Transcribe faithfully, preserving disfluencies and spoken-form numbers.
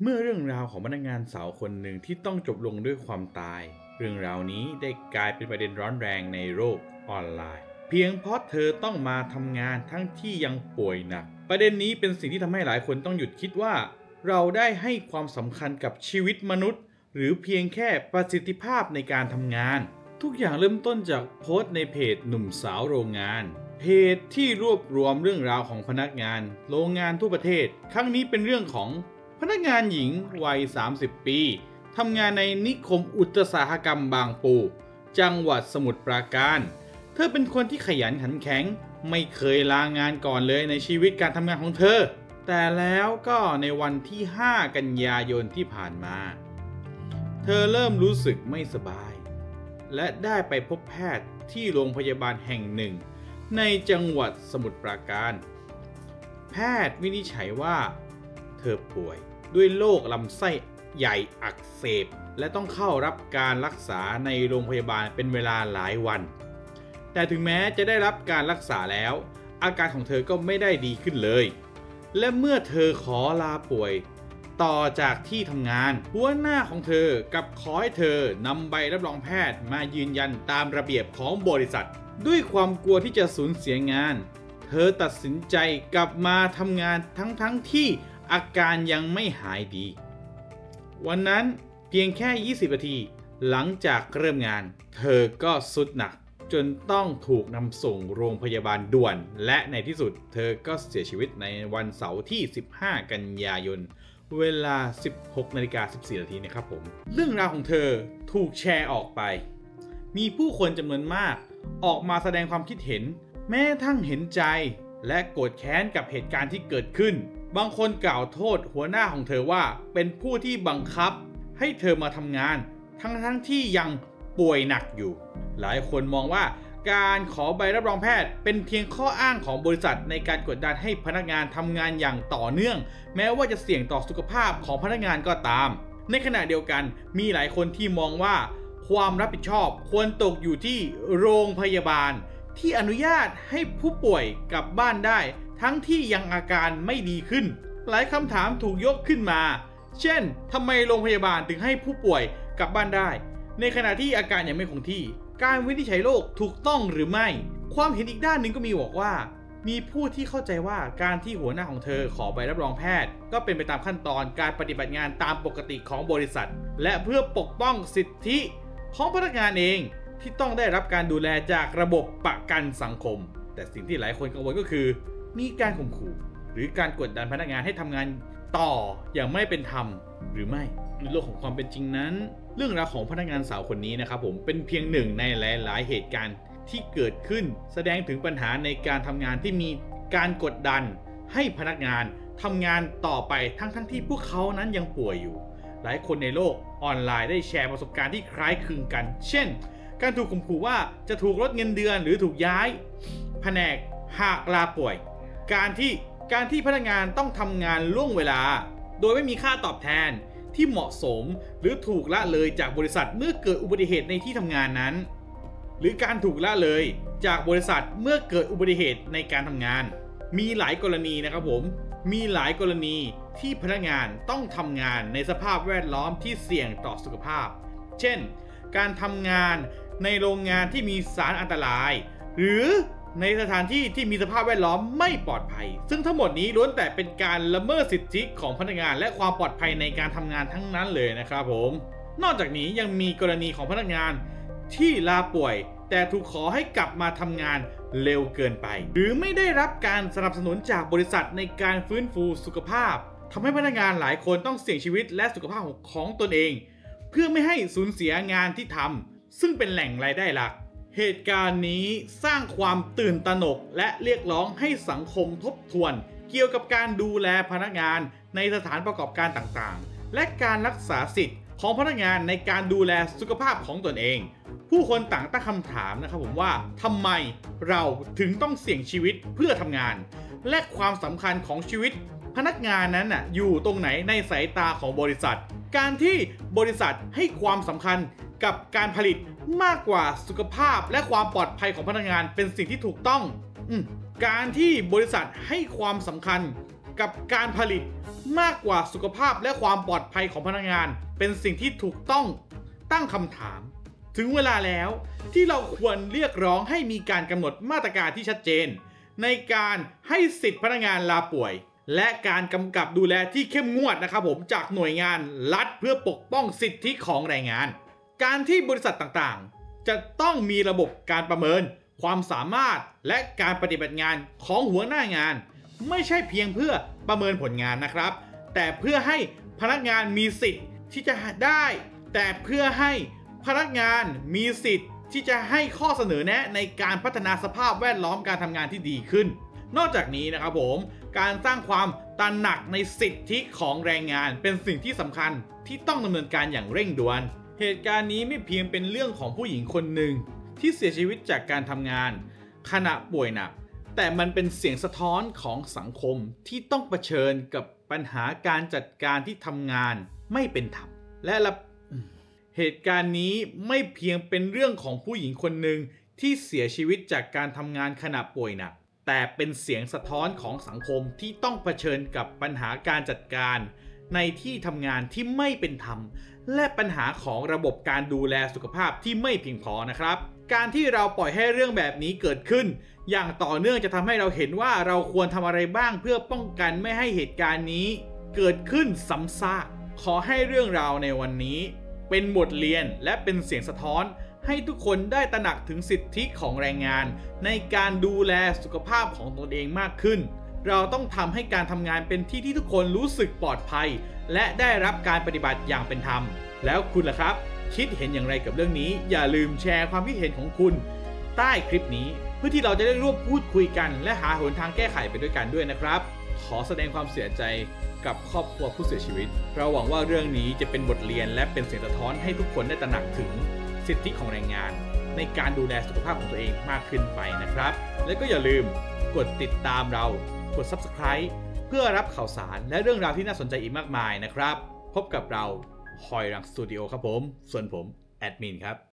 เมื่อเรื่องราวของพนักงานสาวคนหนึ่งที่ต้องจบลงด้วยความตายเรื่องราวนี้ได้กลายเป็นประเด็นร้อนแรงในโลกออนไลน์เพียงเพราะเธอต้องมาทำงานทั้งที่ยังป่วยหนักประเด็นนี้เป็นสิ่งที่ทำให้หลายคนต้องหยุดคิดว่าเราได้ให้ความสำคัญกับชีวิตมนุษย์หรือเพียงแค่ประสิทธิภาพในการทำงานทุกอย่างเริ่มต้นจากโพสต์ในเพจหนุ่มสาวโรงงานเพจที่รวบรวมเรื่องราวของพนักงานโรงงานทั่วประเทศครั้งนี้เป็นเรื่องของพนักงานหญิงวัยสามสิบปีทำงานในนิคมอุตสาหกรรมบางปูจังหวัดสมุทรปราการเธอเป็นคนที่ขยันขันแข็งไม่เคยลางานก่อนเลยในชีวิตการทำงานของเธอแต่แล้วก็ในวันที่ห้ากันยายนที่ผ่านมาเธอเริ่มรู้สึกไม่สบายและได้ไปพบแพทย์ที่โรงพยาบาลแห่งหนึ่งในจังหวัดสมุทรปราการแพทย์วินิจฉัยว่าเธอป่วยด้วยโรคลำไส้ใหญ่อักเสบและต้องเข้ารับการรักษาในโรงพยาบาลเป็นเวลาหลายวันแต่ถึงแม้จะได้รับการรักษาแล้วอาการของเธอก็ไม่ได้ดีขึ้นเลยและเมื่อเธอขอลาป่วยต่อจากที่ทำงานหัวหน้าของเธอกับขอให้เธอนำใบรับรองแพทย์มายืนยันตามระเบียบของบริษัทด้วยความกลัวที่จะสูญเสียงานเธอตัดสินใจกลับมาทำงานทั้งๆที่อาการยังไม่หายดีวันนั้นเพียงแค่ยี่สิบนาทีหลังจากเริ่มงานเธอก็ทรุดหนักจนต้องถูกนำส่งโรงพยาบาลด่วนและในที่สุดเธอก็เสียชีวิตในวันเสาร์ที่สิบห้ากันยายนเวลา สิบหกนาฬิกาสิบสี่นาทีนะครับผมเรื่องราวของเธอถูกแชร์ออกไปมีผู้คนจำนวนมากออกมาแสดงความคิดเห็นแม้ทั้งเห็นใจและโกรธแค้นกับเหตุการณ์ที่เกิดขึ้นบางคนกล่าวโทษหัวหน้าของเธอว่าเป็นผู้ที่บังคับให้เธอมาทำงานทั้งทั้งที่ยังป่วยหนักอยู่หลายคนมองว่าการขอใบรับรองแพทย์เป็นเพียงข้ออ้างของบริษัทในการกดดันให้พนักงานทำงานอย่างต่อเนื่องแม้ว่าจะเสี่ยงต่อสุขภาพของพนักงานก็ตามในขณะเดียวกันมีหลายคนที่มองว่าความรับผิดชอบควรตกอยู่ที่โรงพยาบาลที่อนุญาตให้ผู้ป่วยกลับบ้านได้ทั้งที่ยังอาการไม่ดีขึ้นหลายคำถามถูกยกขึ้นมาเช่นทำไมโรงพยาบาลถึงให้ผู้ป่วยกลับบ้านได้ในขณะที่อาการยังไม่คงที่การวินิจฉัยโรคถูกต้องหรือไม่ความเห็นอีกด้านหนึ่งก็มีบอกว่ามีผู้ที่เข้าใจว่าการที่หัวหน้าของเธอขอใบรับรองแพทย์ก็เป็นไปตามขั้นตอนการปฏิบัติงานตามปกติของบริษัทและเพื่อปกป้องสิทธิของพนักงานเองที่ต้องได้รับการดูแลจากระบบประกันสังคมแต่สิ่งที่หลายคนกังวลก็คือมีการข่มขู่หรือการกดดันพนักงานให้ทำงานต่ออย่างไม่เป็นธรรมหรือไม่ในโลกของความเป็นจริงนั้นเรื่องราวของพนักงานสาวคนนี้นะครับผมเป็นเพียงหนึ่งในหลายๆเหตุการณ์ที่เกิดขึ้นแสดงถึงปัญหาในการทำงานที่มีการกดดันให้พนักงานทำงานต่อไปทั้งๆ ท, ที่พวกเขานั้นยังป่วยอยู่หลายคนในโลกออนไลน์ได้แชร์ประสบการณ์ที่คล้ายคลึงกันเช่นการถูกข่มขู่ว่าจะถูกลดเงินเดือนหรือถูกย้ายแผนกหากลาป่วยการที่การที่พนักงานต้องทำงานล่วงเวลาโดยไม่มีค่าตอบแทนที่เหมาะสมหรือถูกละเลยจากบริษัทเมื่อเกิดอุบัติเหตุในที่ทำงานนั้นหรือการถูกละเลยจากบริษัทเมื่อเกิดอุบัติเหตุในการทำงานมีหลายกรณีนะครับผมมีหลายกรณีที่พนักงานต้องทำงานในสภาพแวดล้อมที่เสี่ยงต่อสุขภาพเช่นการทำงานในโรงงานที่มีสารอันตรายหรือในสถานที่ที่มีสภาพแวดล้อมไม่ปลอดภัยซึ่งทั้งหมดนี้ล้วนแต่เป็นการละเมิดสิทธิของพนักงานและความปลอดภัยในการทำงานทั้งนั้นเลยนะครับผมนอกจากนี้ยังมีกรณีของพนักงานที่ลาป่วยแต่ถูกขอให้กลับมาทำงานเร็วเกินไปหรือไม่ได้รับการสนับสนุนจากบริษัทในการฟื้นฟูสุขภาพทำให้พนักงานหลายคนต้องเสี่ยงชีวิตและสุขภาพของตนเองเพื่อไม่ให้สูญเสียงานที่ทำซึ่งเป็นแหล่งรายได้หลักเหตุการณ์นี้สร้างความตื่นตระหนกและเรียกร้องให้สังคมทบทวนเกี่ยวกับการดูแลพนักงานในสถานประกอบการต่างๆและการรักษาสิทธิ์ของพนักงานในการดูแลสุขภาพของตนเองผู้คนต่างตั้งคำถามนะครับผมว่าทำไมเราถึงต้องเสี่ยงชีวิตเพื่อทำงานและความสำคัญของชีวิตพนักงานนั้นน่ะอยู่ตรงไหนในสายตาของบริษัทการที่บริษัทให้ความสำคัญกับการผลิตมากกว่าสุขภาพและความปลอดภัยของพนักงานเป็นสิ่งที่ถูกต้องอืมการที่บริษัทให้ความสำคัญกับการผลิตมากกว่าสุขภาพและความปลอดภัยของพนักงานเป็นสิ่งที่ถูกต้องตั้งคำถามถึงเวลาแล้วที่เราควรเรียกร้องให้มีการกำหนดมาตรการที่ชัดเจนในการให้สิทธิพนักงานลาป่วยและการกำกับดูแลที่เข้มงวดนะครับผมจากหน่วยงานรัฐเพื่อปกป้องสิทธิของแรงงานการที่บริษัทต่างๆจะต้องมีระบบการประเมินความสามารถและการปฏิบัติงานของหัวหน้างานไม่ใช่เพียงเพื่อประเมินผลงานนะครับแต่เพื่อให้พนักงานมีสิทธิ์ที่จะได้แต่เพื่อให้พนักงานมีสิทธิ์ที่จะให้ข้อเสนอแนะในการพัฒนาสภาพแวดล้อมการทำงานที่ดีขึ้นนอกจากนี้นะครับผมการสร้างความตระหนักในสิทธิของแรงงานเป็นสิ่งที่สำคัญที่ต้องดำเนินการอย่างเร่งด่วนเหตุการณ์นี้ไม่เพียงเป็นเรื่องของผู้หญิงคนหนึ่งที่เสียชีวิตจากการทำงานขณะป่วยหนักแต่มันเป็นเสียงสะท้อนของสังคมที่ต้องเผชิญกับปัญหาการจัดการที่ทำงานไม่เป็นธรรมและละเหตุการณ์นี้ไม่เพียงเป็นเรื่องของผู้หญิงคนหนึ่งที่เสียชีวิตจากการทำงานขณะป่วยหนักแต่เป็นเสียงสะท้อนของสังคมที่ต้องเผชิญกับปัญหาการจัดการในที่ทำงานที่ไม่เป็นธรรมและปัญหาของระบบการดูแลสุขภาพที่ไม่เพียงพอนะครับการที่เราปล่อยให้เรื่องแบบนี้เกิดขึ้นอย่างต่อเนื่องจะทำให้เราเห็นว่าเราควรทำอะไรบ้างเพื่อป้องกันไม่ให้เหตุการณ์นี้เกิดขึ้นซ้ำซากขอให้เรื่องราวในวันนี้เป็นบทเรียนและเป็นเสียงสะท้อนให้ทุกคนได้ตระหนักถึงสิทธิของแรงงานในการดูแลสุขภาพของตนเองมากขึ้นเราต้องทำให้การทำงานเป็นที่ที่ทุกคนรู้สึกปลอดภัยและได้รับการปฏิบัติอย่างเป็นธรรมแล้วคุณล่ะครับคิดเห็นอย่างไรกับเรื่องนี้อย่าลืมแชร์ความคิดเห็นของคุณใต้คลิปนี้เพื่อที่เราจะได้ร่วมพูดคุยกันและหาหนทางแก้ไขไปด้วยกันด้วยนะครับขอแสดงความเสียใจกับครอบครัวผู้เสียชีวิตเราหวังว่าเรื่องนี้จะเป็นบทเรียนและเป็นเสียงสะท้อนให้ทุกคนได้ตระหนักถึงสิทธิของแรงงานในการดูแลสุขภาพของตัวเองมากขึ้นไปนะครับและก็อย่าลืมกดติดตามเรากด ซับสไครบ์ เพื่อรับข่าวสารและเรื่องราวที่น่าสนใจอีกมากมายนะครับพบกับเราฮอยรังสตูดิโอครับผมส่วนผมแอดมินครับ